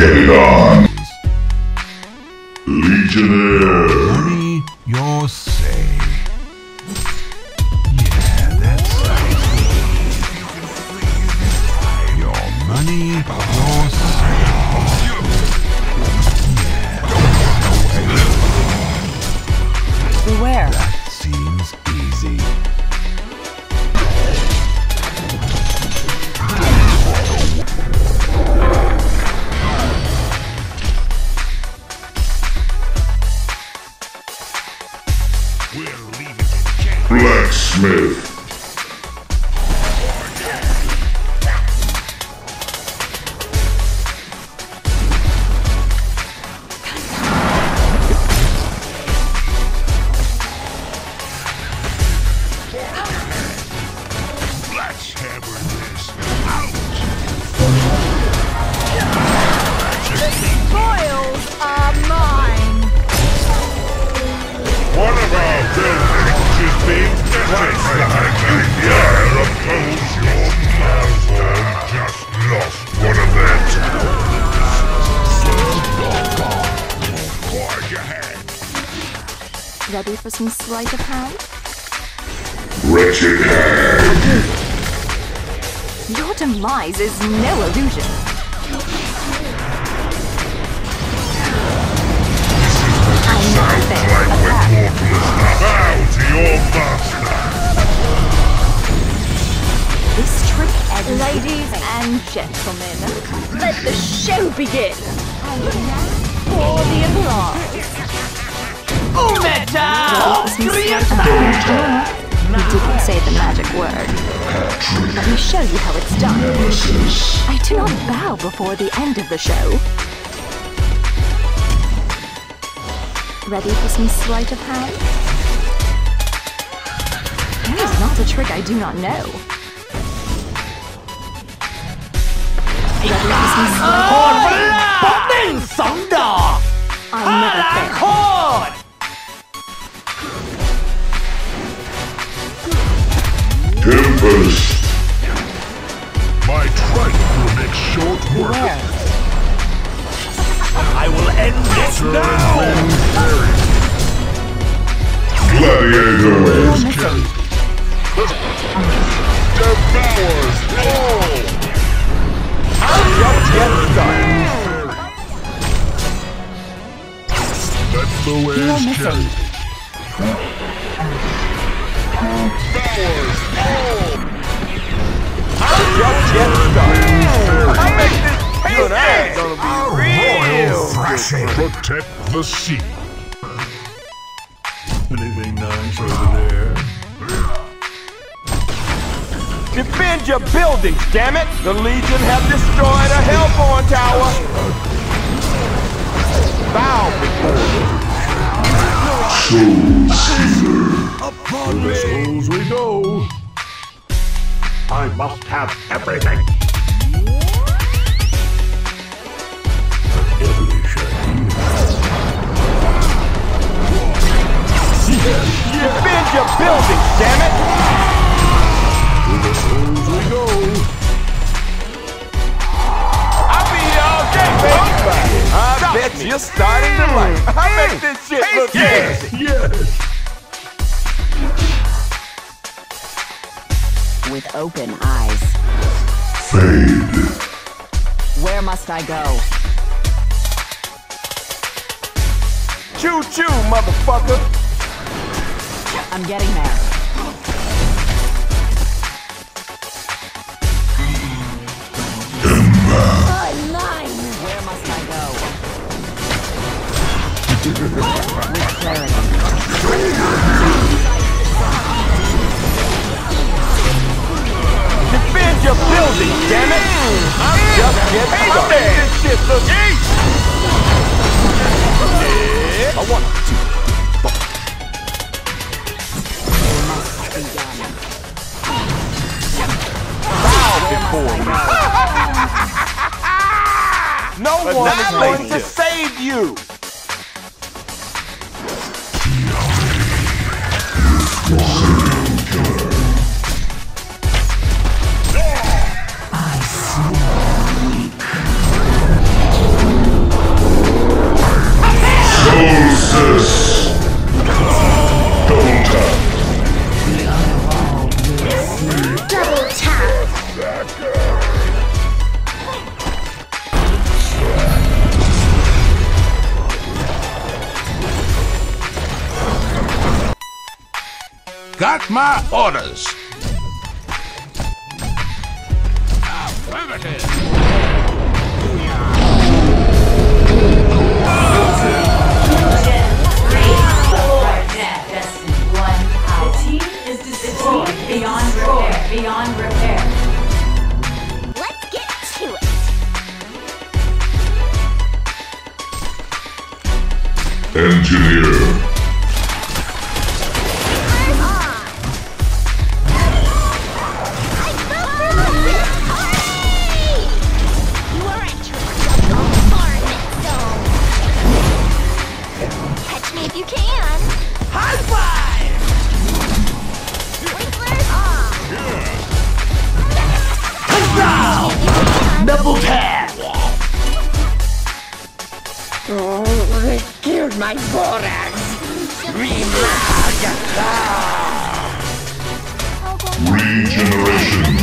Get it on. Legionnaire. Money, your say. Yeah, that's your money, your say. Beware. That seems easy. Blacksmith. Let's hammer this out. The spoils are mine. One of our buildings is being desecrated. You dare oppose your master. Just lost one of their towers. Forge ahead. Ready for some sleight of hand? Wretched hand. Your demise is no illusion. I'm not there. Like when mortals bow to your master. This trick, ladies and gentlemen, let the show begin. And now for the applause. We didn't say the magic word. Let me show you how it's done. I do not bow before the end of the show. Ready for some sleight of hand? There is not a trick I do not know. Ready for some sleight of hand? I'll never fail. Tempest. My trident will make short work. I will end this now! Gladiator. Devours all! I'll just get started. Let the waves carry. Devours all! I'll just get started. I'll make this you and I are gonna be real Thrashing. Protect the sea. Anything nice over there? Defend your buildings, damn it! The Legion have destroyed a Hellborn tower! Bow before Soul Stealer. Upon the souls we go. I must have everything! Defend your buildings, damn it! To the souls we go. I'll be here all day, baby! I bet you're starting to like. I make this shit look easy! Yes. With open eyes. Fade. Where must I go? Choo-choo, motherfucker! I'm getting there. Online. Where must I go? With clarity. Defend your building, damn it! I'm just getting started. This shit looks easy! I want to. Bow before me. No one is going to save you! At my orders. Affirmative. Beyond repair. Beyond repair. Let's get to it. Engineer. Catch me if you can. High five! Sprinklers on. Double tap! Oh, they killed my borax. Regeneration.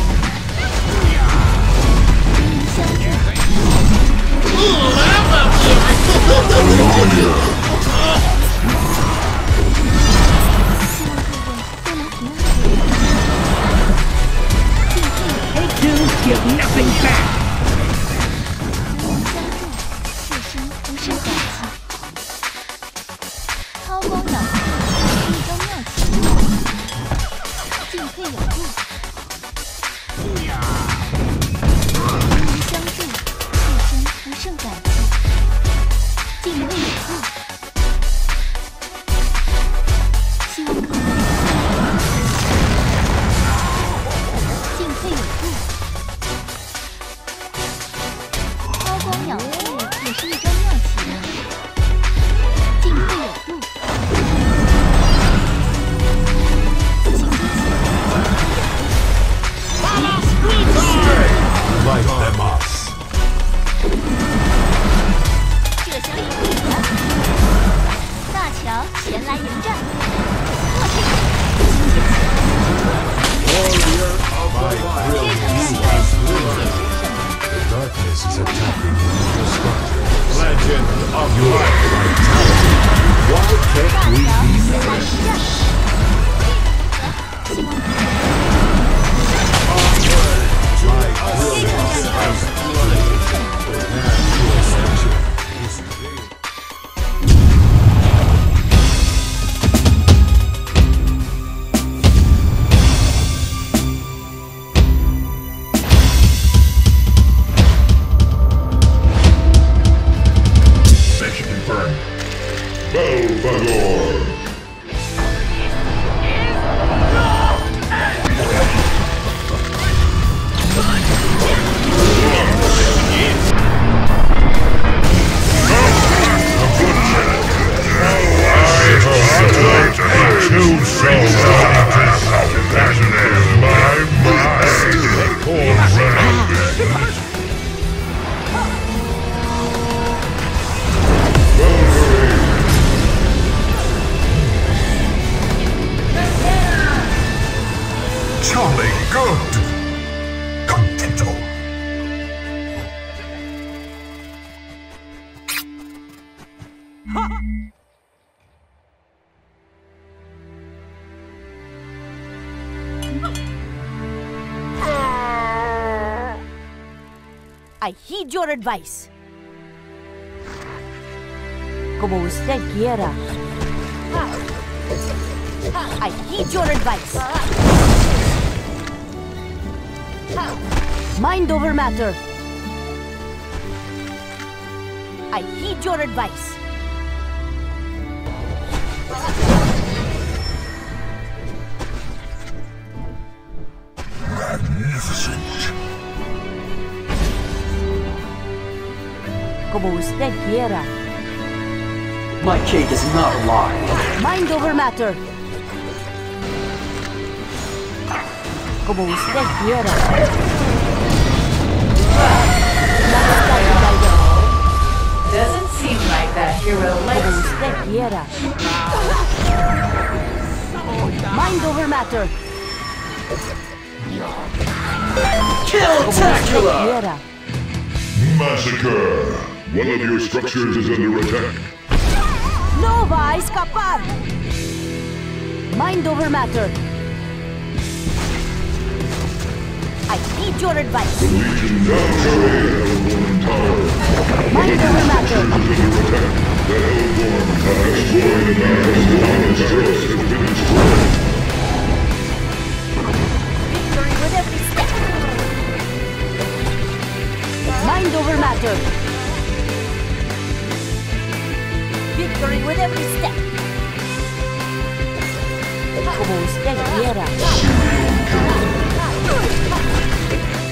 Hey, dudes, give nothing back. Light them up. The darkness is attacking your structures. Legend of Your vitality. Why can't we be friends? Mission confirmed. Belfagor. Two souls. That is my mind. Poor rabbit. Jolly good. Contento. I heed your advice. Como usted quiera. I heed your advice. Mind over matter. I heed your advice. Magnificent. Como usted quiera. My cake is not alive. Mind over matter. Como usted quiera. Doesn't seem like that hero Como likes usted quiera. Mind over matter. Kill-tacular! Quiera. Massacre. One of your structures is under attack. No va a escapar. Mind over matter. I need your advice. The Legion now carry Hellborn Tower. Mind over matter. The Hellborn have exploited the Hellborn's trust has been destroyed. Victory with every step. Mind over matter. Victory with every step. Como usted quiera.